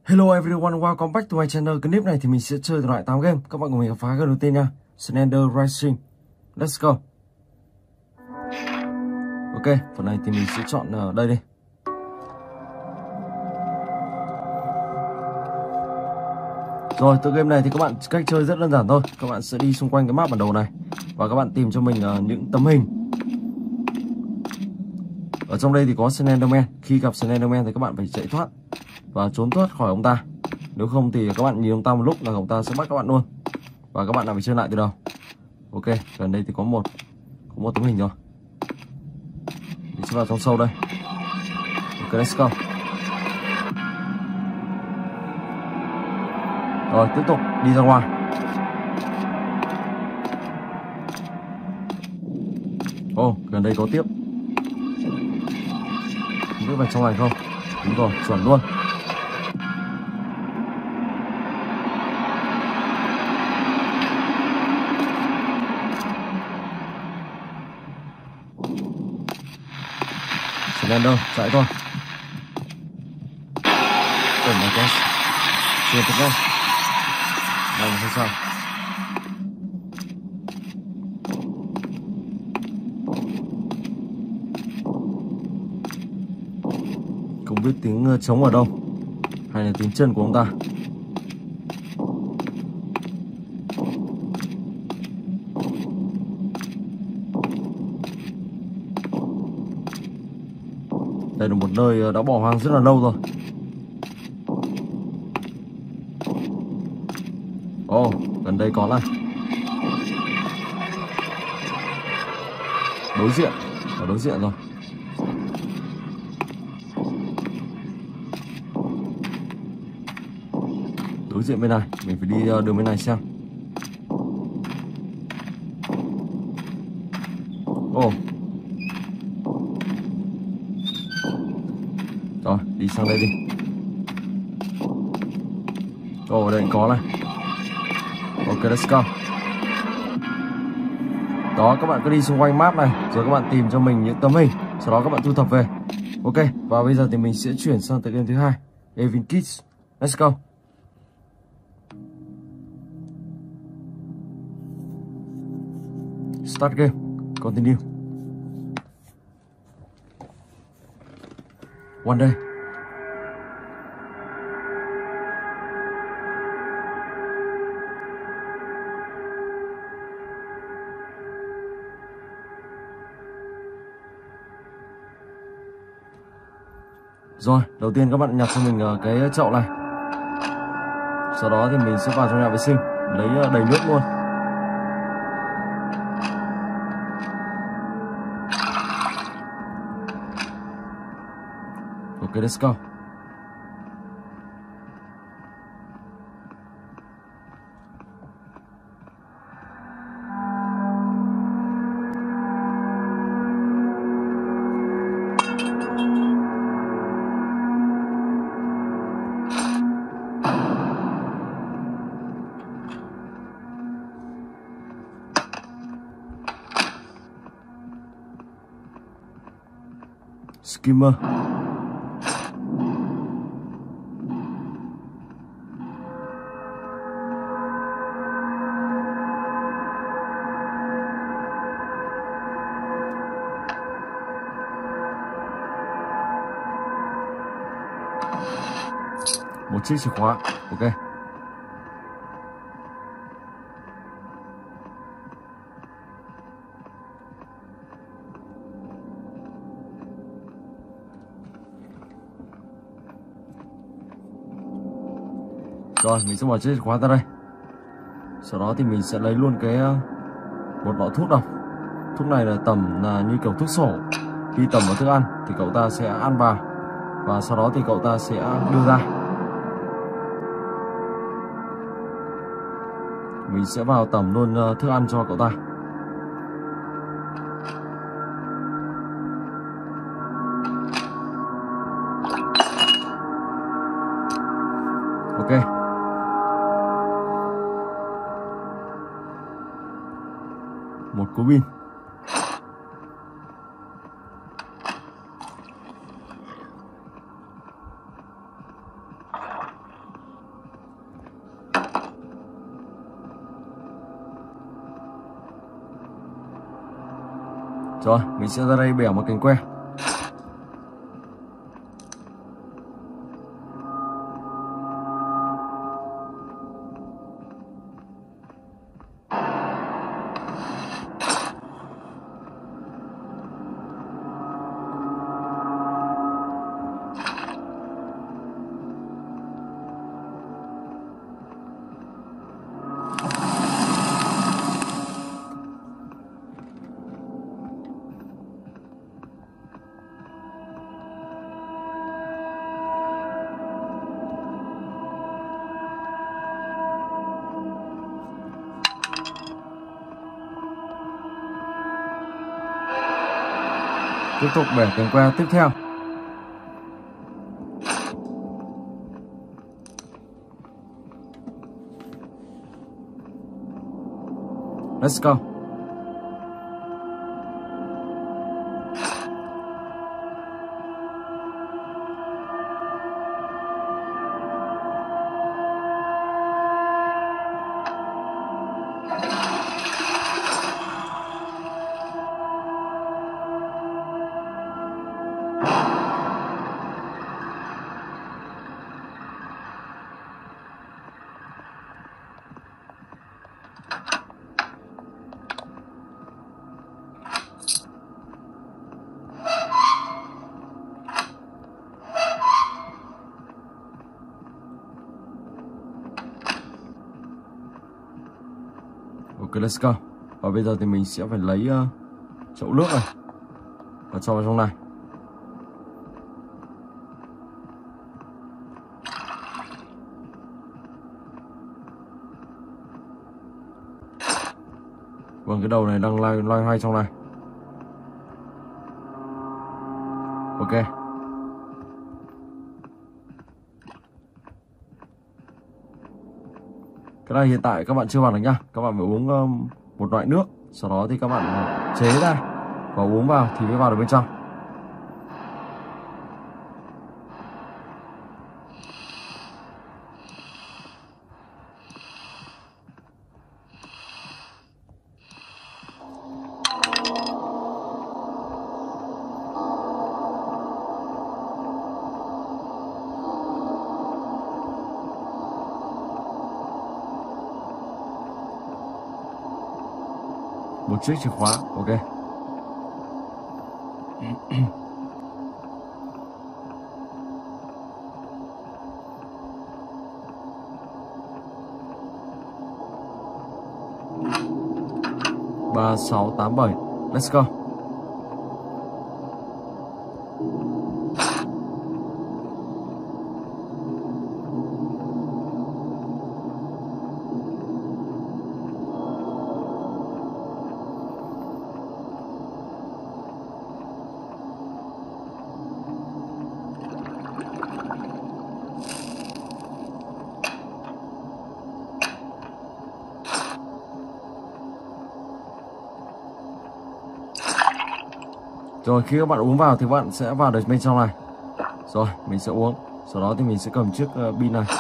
Hello everyone, welcome back to my channel. Clip này thì mình sẽ chơi loại 8 game. Các bạn cùng mình khám phá game đầu tiên nha. Slender Rising. Let's go. Ok, phần này thì mình sẽ chọn ở đây đi. Rồi, tựa game này thì các bạn cách chơi rất đơn giản thôi. Các bạn sẽ đi xung quanh cái map bản đồ này và các bạn tìm cho mình những tấm hình. Ở trong đây thì có Slenderman. Khi gặp Slenderman thì các bạn phải chạy thoát và trốn thoát khỏi ông ta. Nếu không thì các bạn nhìn ông ta một lúc là ông ta sẽ bắt các bạn luôn. Và các bạn lại phải chơi lại từ đầu. Ok, gần đây thì có một tấm hình rồi. Mình sẽ vào trong sâu đây. Ok, let's go. Rồi, tiếp tục đi ra ngoài. Gần đây có tiếp. Không biết vào trong này không? Đúng rồi, chuẩn luôn. Slender, chạy thôi. Oh my gosh. Xuyên thật nhanh. Này là sao? Không biết tiếng trống ở đâu hay là tiếng chân của ông ta. Đây là một nơi đã bỏ hoang rất là lâu rồi. Gần đây có này. Đối diện, ở đối diện rồi. Đối diện bên này, mình phải đi đường bên này xem. Rồi, đi sang đây đi. Ở đây có này. Ok, let's go. Đó, các bạn cứ đi xung quanh map này, rồi các bạn tìm cho mình những tấm hình, sau đó các bạn thu thập về. Ok, và bây giờ thì mình sẽ chuyển sang tựa game thứ hai, Evil Kids. Let's go. Start game. Continue. One day. Rồi, đầu tiên các bạn nhặt cho mình cái chậu này. Sau đó thì mình sẽ vào trong nhà vệ sinh, lấy đầy nước luôn. Ok, let's go. Skimmer. Một chiếc chìa khóa. Ok. Rồi, mình sẽ bỏ chiếc chìa khóa ra đây. Sau đó thì mình sẽ lấy luôn một lọ thuốc độc. Thuốc này là tẩm là như kiểu thuốc sổ. Khi tẩm vào thức ăn thì cậu ta sẽ ăn vào, và sau đó thì cậu ta sẽ đưa ra. Mình sẽ vào tẩm luôn thức ăn cho cậu ta. Ok. Một cú pin. Rồi, mình sẽ ra đây bẻ một cành que. Tiếp tục bẻ cành que tiếp theo. Let's go. Ok, let's go. Và bây giờ thì mình sẽ phải lấy chậu nước này và cho vào trong này. Vâng, cái đầu này đang loay hoay trong này. Ok. Cái này hiện tại các bạn chưa vào được nhá. Các bạn phải uống một loại nước, sau đó thì các bạn chế ra và uống vào thì mới vào được bên trong. Một chiếc chìa khóa. Ok. Ba, 6, 8, 7. Let's go. Rồi khi các bạn uống vào thì các bạn sẽ vào được bên trong này. Rồi mình sẽ uống. Sau đó thì mình sẽ cầm chiếc pin này.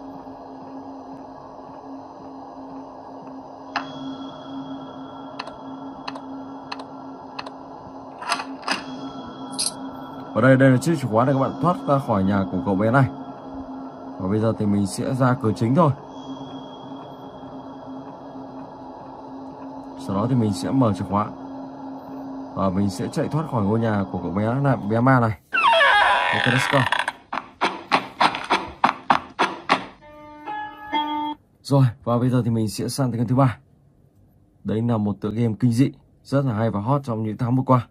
Ở đây là chiếc chìa khóa để các bạn thoát ra khỏi nhà của cậu bé này. Và bây giờ thì mình sẽ ra cửa chính thôi. Sau đó thì mình sẽ mở chìa khóa và mình sẽ chạy thoát khỏi ngôi nhà của cậu bé này, bé ma này. Ok, let's go. Rồi, và bây giờ thì mình sẽ sang tới game thứ 3. Đấy là một tựa game kinh dị rất là hay và hot trong những tháng vừa qua.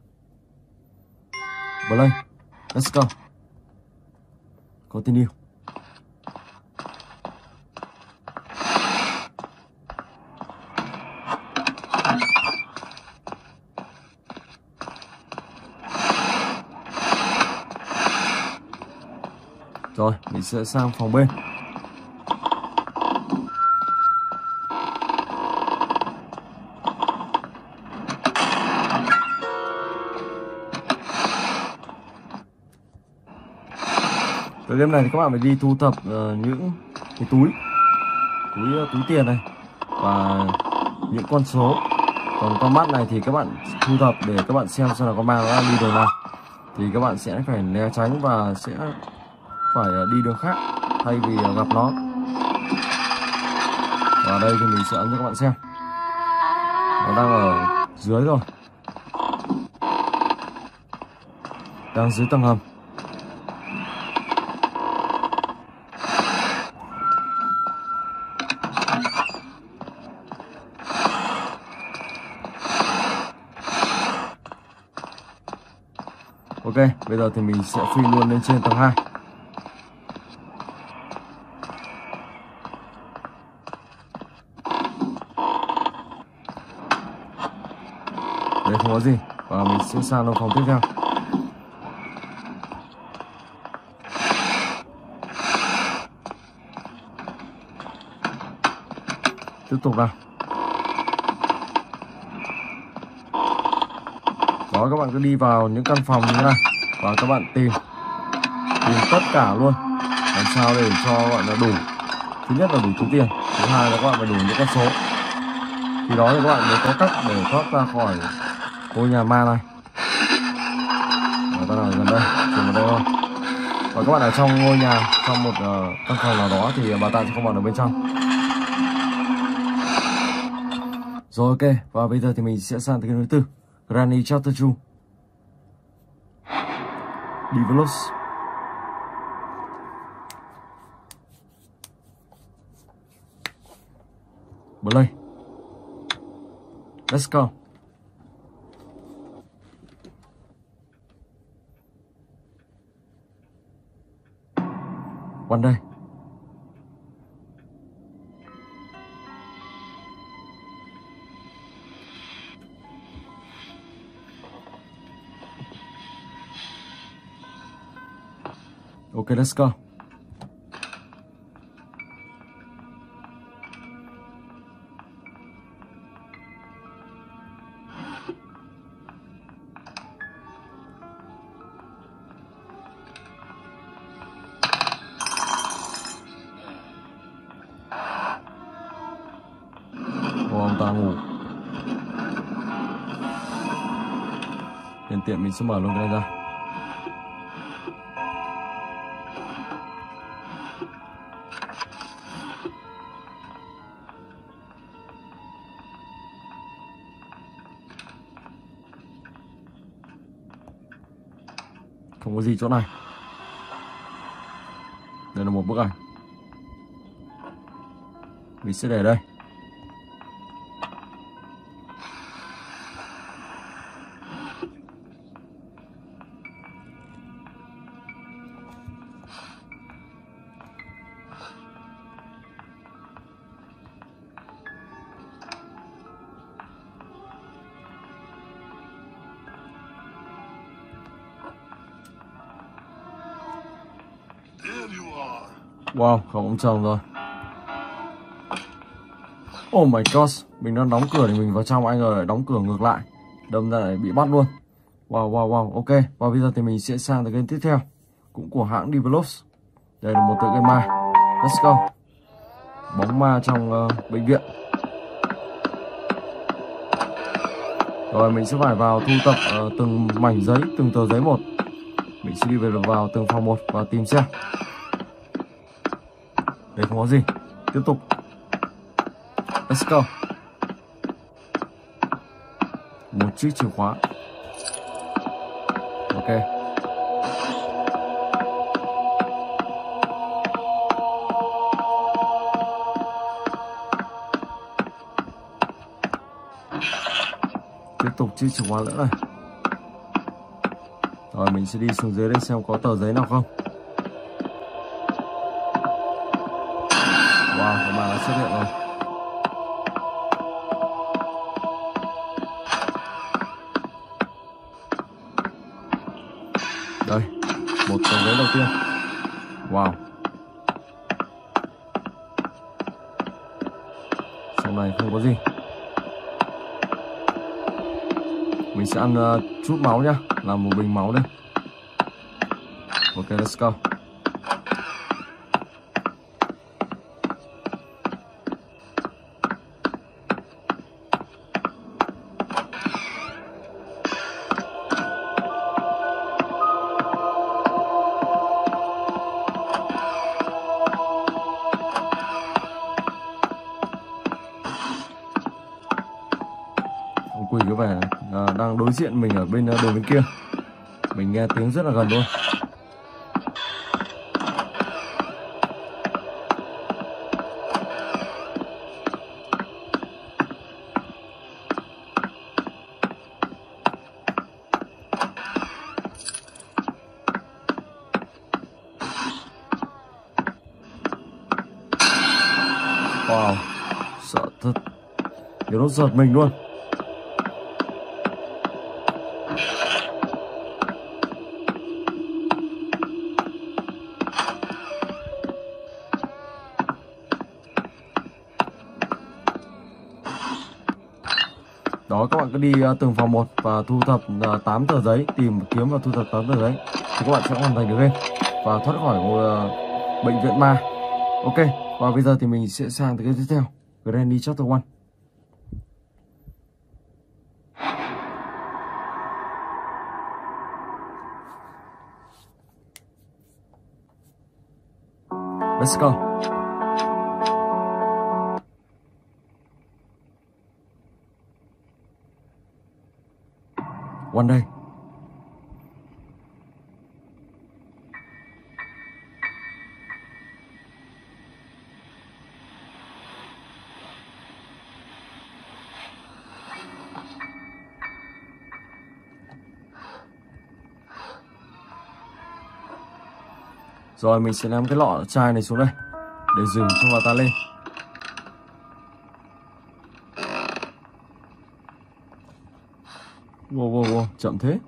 Play. Let's go. Continue. Rồi, mình sẽ sang phòng bên. Ở game này thì các bạn phải đi thu thập những cái túi tiền này và những con số Còn con mắt này thì các bạn thu thập để các bạn xem là con ma nó đang đi đường nào, thì các bạn sẽ phải né tránh và sẽ phải đi đường khác thay vì gặp nó. Và đây thì mình sẽ ấn cho các bạn xem, nó đang ở dưới rồi, đang dưới tầng hầm. Ok, bây giờ thì mình sẽ phi luôn lên trên tầng 2. Đấy, không có gì. Và mình sẽ sang到phòng tiếp theo. Tiếp tục nào. Đó, các bạn cứ đi vào những căn phòng như thế này và các bạn tìm tất cả luôn, làm sao để cho gọi là đủ. Thứ nhất là đủ số tiền, thứ hai là các bạn phải đủ những con số. Khi đó thì các bạn mới có cách để thoát ra khỏi ngôi nhà ma này. Và ta ở gần đây, trường ở đây thôi. Và các bạn ở trong ngôi nhà, trong một căn phòng nào đó thì bà ta sẽ không vào được bên trong. Rồi, ok, và bây giờ thì mình sẽ sang tới cái thứ tư, Granny Chapter 2, Develops. Play. Let's go. One day. Okay, let's go. Ông ta ngủ. Nhân tiện mình sẽ mở luôn cái này ra. Không có gì chỗ này. Đây là một bức ảnh. Mình sẽ để đây. Wow, không ông chồng rồi. Oh my god, mình đang đóng cửa thì mình vào trong, anh rồi đóng cửa ngược lại, đâm ra lại bị bắt luôn. Wow, ok. Và bây giờ thì mình sẽ sang tới game tiếp theo, cũng của hãng Develops. Đây là một tựa game ma. Let's go. Bóng ma trong bệnh viện. Rồi mình sẽ phải vào thu tập từng mảnh giấy, từng tờ giấy một. Mình sẽ đi vào từng phòng một và tìm xem. Đây không có gì. Tiếp tục. Let's go. Một chiếc chìa khóa. Ok. Tiếp tục chiếc chìa khóa nữa này. Rồi mình sẽ đi xuống dưới đây xem có tờ giấy nào không. Wow, có mà đã xuất hiện rồi. Đây, một tờ giấy đầu tiên. Wow. Trong này không có gì. Mình sẽ ăn chút máu nhá, làm một bình máu đây. Ok, let's go. quỷ có vẻ đang đối diện mình ở bên đường bên kia. Mình nghe tiếng rất là gần luôn. Wow, sợ thật. Điều nó giật mình luôn. Đó, các bạn cứ đi từng phòng một và thu thập 8 tờ giấy, tìm kiếm và thu thập 8 tờ giấy thì các bạn sẽ hoàn thành được game và thoát khỏi một bệnh viện ma. Ok, và bây giờ thì mình sẽ sang tới cái tiếp theo, Granny Chapter 1. Let's go. One day. Rồi mình sẽ ném cái lọ chai này xuống đây để dừng cho vào ta lên. Wow, chậm thế.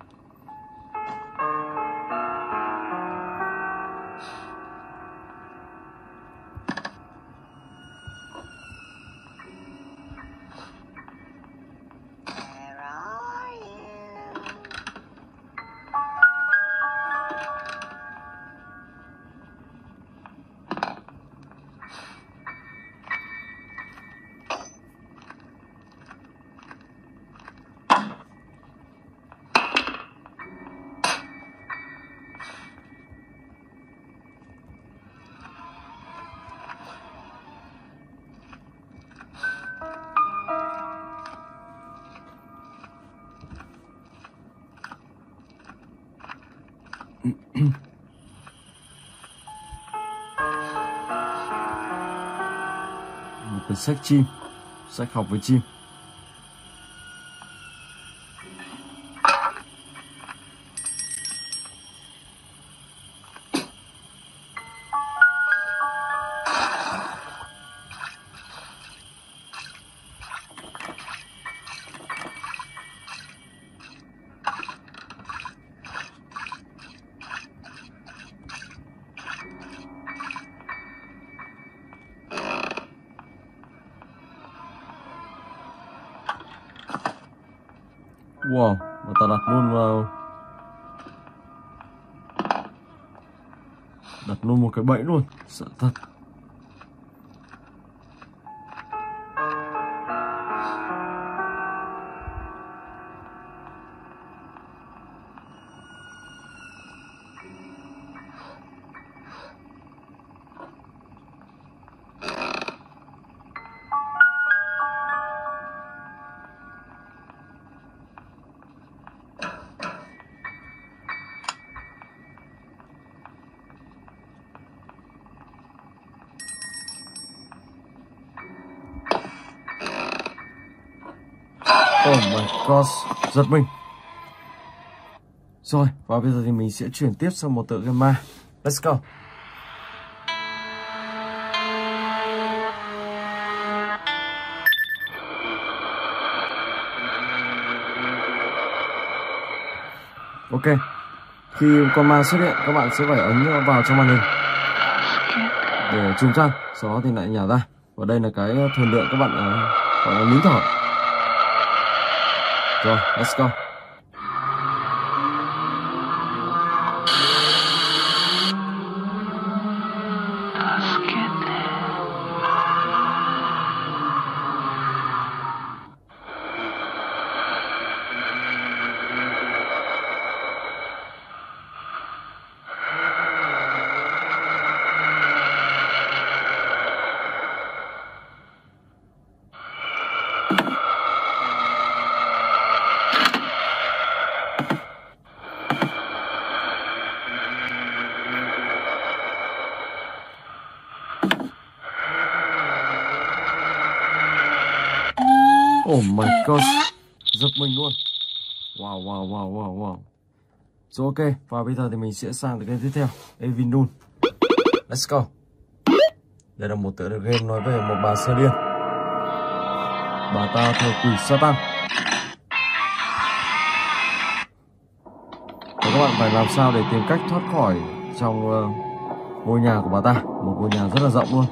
Một cái sách chim, sách học với chim. Wow, và ta đặt luôn một cái bẫy luôn, sợ thật. Oh my god, giật mình. Rồi, và bây giờ thì mình sẽ chuyển tiếp sang một tựa game ma. Let's go. Ok, khi con ma xuất hiện, các bạn sẽ phải ấn vào trong màn hình để trùng chăn, sau đó thì lại nhả ra. Và đây là cái thời lượng các bạn gọi là nín thở. Rồi, let's go. Oh my god, giật mình luôn. Wow. Rồi ok, và bây giờ thì mình sẽ sang tới game tiếp theo, Evinun. Let's go. Đây là một tựa game nói về một bà sơ điên. Bà ta thờ quỷ Satan. Và các bạn phải làm sao để tìm cách thoát khỏi trong ngôi nhà của bà ta. Một ngôi nhà rất là rộng luôn.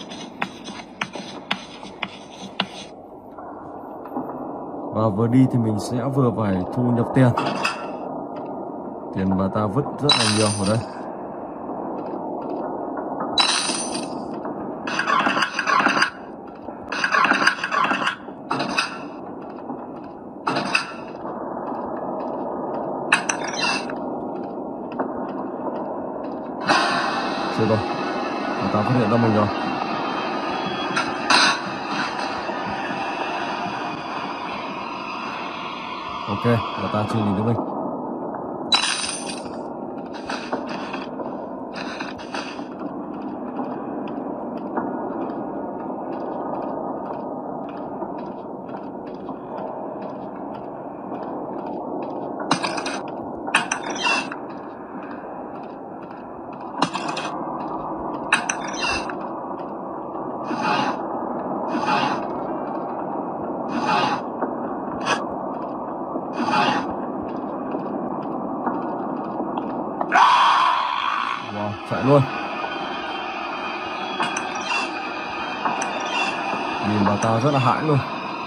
Và vừa đi thì mình sẽ vừa phải thu nhập tiền. Tiền bà ta vứt rất là nhiều ở đây. Chưa rồi, bà ta phát hiện ra mình rồi. Ok, bà ta chưa nhìn thấy mình. Wow, chạy luôn. Nhìn bà ta rất là hãi luôn.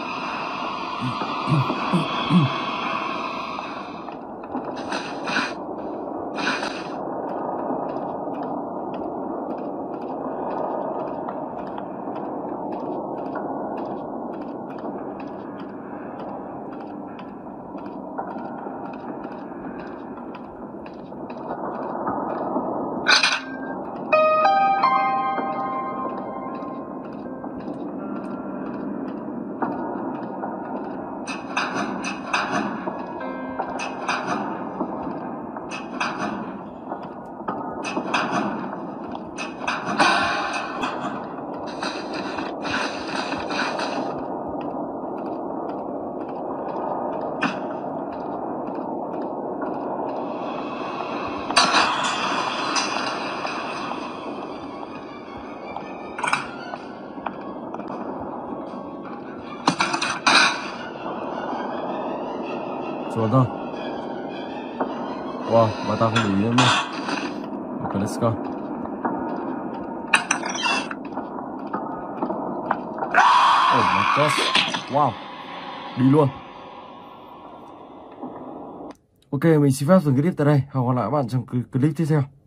Xuống thôi. Wow, bà ta không để ý đến mình. Ok, let's go. Oh my god. Wow. Đi luôn. Ok, mình xin phép dừng clip tại đây. Hẹn gặp lại các bạn trong clip tiếp theo.